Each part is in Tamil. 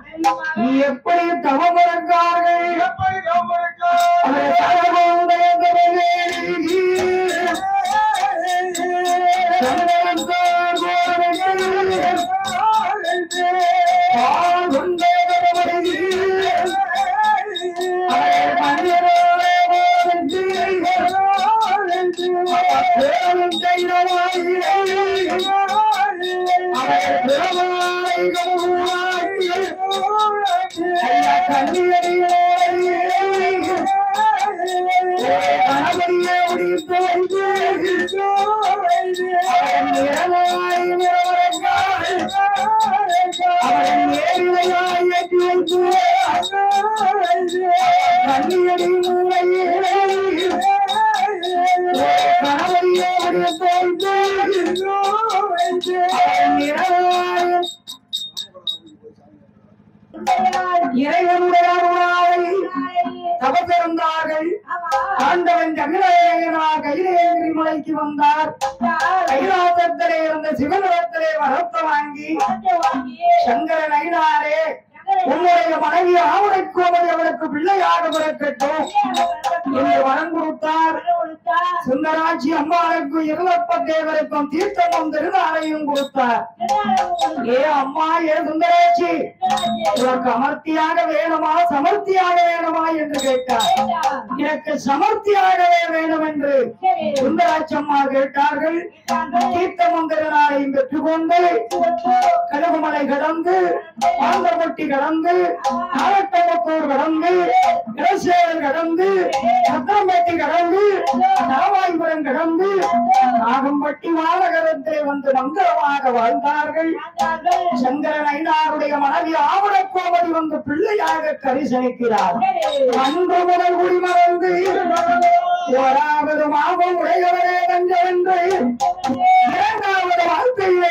எப்படி தவம் இருக்கார்கள் இறைவனுடைய தவத்திருந்தார்கள். ஆண்டவன் கையிலேந்திரி மலைக்கு வந்தார். கைலாசத்திலே இருந்த சிவனிடத்திலே வரத்தை வாங்கி சங்கரன் ஐனாரே உன்னுடைய மனைவி ஆவணை கோமதி அவளுக்கு பிள்ளையாக பிறக்கட்டும் என்று வரம் கொடுத்தார். சுந்தராட்சி அம்மாவுக்கு இருளப்ப தேவருக்கும் தீர்த்தமும் திருநாளையும் கொடுத்தார். ஏ அம்மா, ஏ சுந்தராட்சி, உனக்கு அமர்த்தியாக வேணுமா சமர்த்தியாக வேணுமா என்று கேட்டார். எனக்கு சமர்த்தியாகவே வேணும் என்று சுந்தராட்சி அம்மா கேட்டார்கள். தீர்த்தமும் திருநாளையும் பெற்றுக்கொண்டு கழுகுமலை கடந்து ஆந்தர்பட்டி கடந்து நாகட்டமத்தூர் கடந்து இடசேவல் கடந்து சத்திரம்பட்டி கடந்து நாவாய்புரம் கடந்து நாகம்பட்டி மாநகரத்திலே வந்து மங்களமாக வாழ்ந்தார்கள். சங்கரன் ஐனாருடைய மனைவி ஆவண கோமதி வந்து பிள்ளையாக கரிசனிக்கிறார். அன்று முதல் குடிமறந்து ஓராவது மாதம் உடையவரே வென்று இரண்டாவது வாழ்க்கையிலே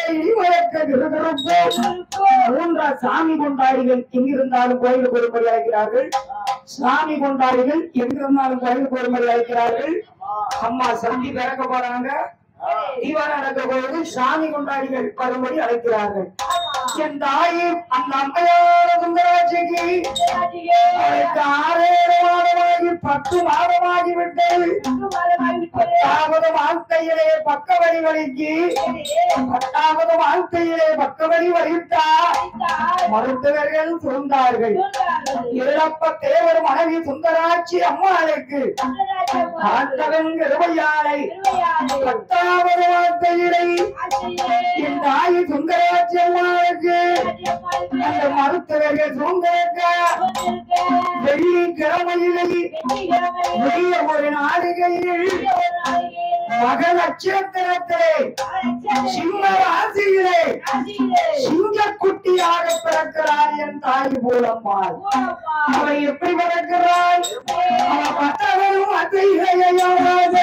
மூன்றாம் சாமி கொண்டாடிகள் எங்கிருந்தாலும் கோயிலுக்கு ஒருமுறை அழைக்கிறார்கள். சாமி கொண்டாடிகள் எங்கிருந்தாலும் கோயிலுக்கு ஒருமுறை அழைக்கிறார்கள். அம்மா சந்தி பிறக்க போறாங்க. தீவான நடக்க போது சாமி கொண்டாடிகள் வரும்படி அழைக்கிறார்கள். என் தாயும் அந்த அம்மையோட சுந்தராட்சிக்கு அவளுக்கு 6 மாதமாகி 10 மாதமாகி விட்டது. 10வது வாழ்க்கையிலே பக்கவழி வலிக்கு 10வது வாழ்க்கையிலே பக்கவழி வலித்தார். மருத்துவர்கள் சொன்னார்கள். இருளப்ப தேவர் மனைவி சுந்தராட்சி அம்மாளுக்கு ஆண்டவன் கிருபையாலை 10வது வாழ்க்கையிலே என் தாய் சுந்தராட்சி அம்மாளுக்கு அந்த மருத்துவர்கள் சொன்னாங்க. வெள்ளிக்கிழமையிலே ஒரு நாளிகையில் மக நட்சத்திரத்திலே சிம்ம ராசியிலே சிங்கக்குட்டியாக பிறக்கிறார் என் தாய் போலம்மாள். அவரை எப்படி பிறக்கிறாள்? அவன் பத்தவரும் அத்தைகையாவது